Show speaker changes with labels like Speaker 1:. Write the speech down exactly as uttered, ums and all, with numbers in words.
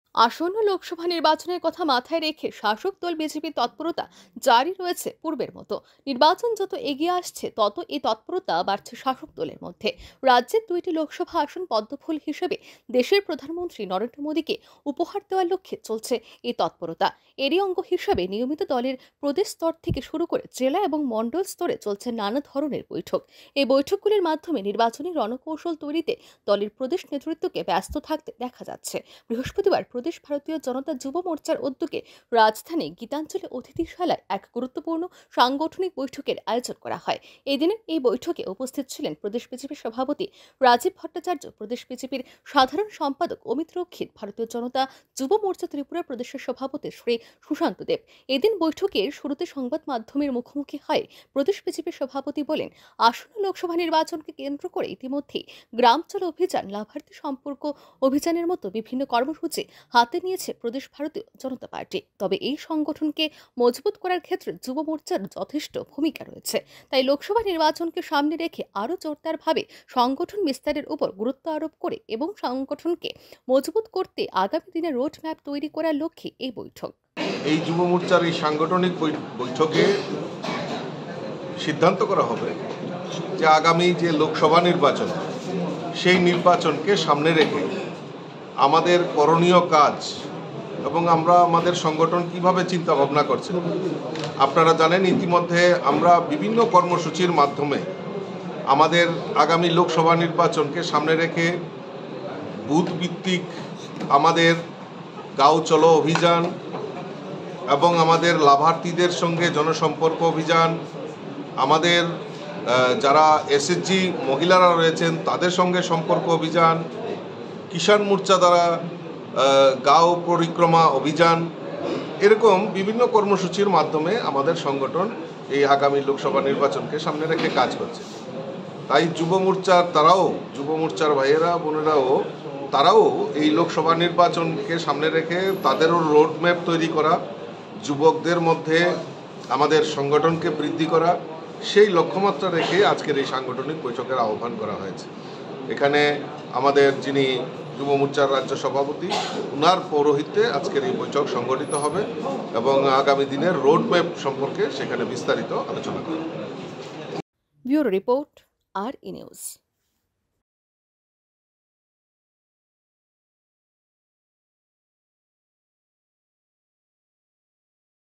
Speaker 1: আসন্ন লোকসভা নির্বাচনের কথা মাথায় রেখে শাসক দল বিজেপির তৎপরতা জারি রয়েছে পূর্বের মতো। নির্বাচন যত এগিয়ে আসছে তত এই তৎপরতা বাড়ছে শাসক দলের মধ্যে। রাজ্যের দুইটি লোকসভা আসন পদ্মফুল হিসেবে দেশের প্রধানমন্ত্রী নরেন্দ্র মোদীকে উপহার দেওয়ার লক্ষ্যে চলছে এই তৎপরতা। এরই অঙ্গ হিসেবে নিয়মিত দলের প্রদেশ স্তর থেকে শুরু করে জেলা এবং মণ্ডল স্তরে চলছে নানা ধরনের বৈঠক। এই বৈঠকগুলির মাধ্যমে নির্বাচনী রণকৌশল তৈরিতে দলের প্রদেশ নেতৃত্বকে ব্যস্ত থাকতে দেখা যাচ্ছে। বৃহস্পতিবার প্রদেশ ভারতীয় জনতা যুব মোর্চার উদ্যোগে রাজধানী গীতাঞ্জলি অতিথিশালায় এক গুরুত্বপূর্ণ সাংগঠনিক বৈঠকের আয়োজন করা হয়। এই দিনের এই বৈঠকে উপস্থিত ছিলেন প্রদেশ বিজেপির সভাপতি রাজীব ভট্টাচার্য, প্রদেশ বিজেপির সাধারণ সম্পাদক অমিত রক্ষিত, ভারতীয় জনতা যুব মোর্চা ত্রিপুরা প্রদেশের সভাপতি শ্রী সুশান্ত দেব। এদিন বৈঠকের শুরুতে সংবাদ মাধ্যমের মুখোমুখি হয়ে প্রদেশ বিজেপির সভাপতি বলেন, আসন্ন লোকসভা নির্বাচনকে কেন্দ্র করে ইতিমধ্যেই গ্রাম চলো অভিযান, লাভার্থী সম্পর্ক অভিযানের মতো বিভিন্ন কর্মসূচি হাতে নিয়েছে প্রদেশ ভারতীয় জনতা পার্টি। তবে এই সংগঠনকে মজবুত করার ক্ষেত্রে যুব মোর্চার যথেষ্ট ভূমিকা রয়েছে। তাই লোকসভা নির্বাচনকে সামনে রেখে আরও জোরদারভাবে সংগঠন বিস্তারের উপর গুরুত্ব আরোপ করে এবং সংগঠনকে মজবুত করতে আগামী দিনে রোড ম্যাপ তৈরি করার লক্ষ্যে এই বৈঠক।
Speaker 2: এই যুব মোর্চার এই সাংগঠনিক বৈঠকে সিদ্ধান্ত করা হবে যে আগামী যে লোকসভা নির্বাচন, সেই নির্বাচনকে সামনে রেখে আমাদের করণীয় কাজ এবং আমরা আমাদের সংগঠন কিভাবে চিন্তা ভাবনা করছে। আপনারা জানেন ইতিমধ্যে আমরা বিভিন্ন কর্মসূচির মাধ্যমে আমাদের আগামী লোকসভা নির্বাচনকে সামনে রেখে বুথ ভিত্তিক আমাদের গাঁও চলো অভিযান এবং আমাদের লাভার্থীদের সঙ্গে জনসম্পর্ক অভিযান, আমাদের যারা এসএসজি মহিলারা রয়েছেন তাদের সঙ্গে সম্পর্ক অভিযান, কিষাণ মোর্চা দ্বারা গাঁও পরিক্রমা অভিযান, এরকম বিভিন্ন কর্মসূচির মাধ্যমে আমাদের সংগঠন এই আগামী লোকসভা নির্বাচনকে সামনে রেখে কাজ করছে। তাই যুব মোর্চার তারাও যুব মোর্চার ভাইয়েরা বোনেরাও তারাও এই লোকসভা নির্বাচনকে সামনে রেখে তাদেরও রোডম্যাপ তৈরি করা, যুবকদের মধ্যে আমাদের সংগঠনকে বৃদ্ধি করা, সেই লক্ষ্যমাত্রা রেখে আজকের এই সাংগঠনিক বৈঠকের আহ্বান করা হয়েছে। এখানে আমাদের যিনি যুব মোর্চার রাজ্য সভাপতি, উনার পৌরোহিত্যে আজকের এই বৈঠক সংগঠিত হবে এবং আগামী দিনের রোডম্যাপ সম্পর্কে সেখানে বিস্তারিত আলোচনা করা হবে।
Speaker 1: ব্যুরো রিপোর্ট, আর ই নিউজ।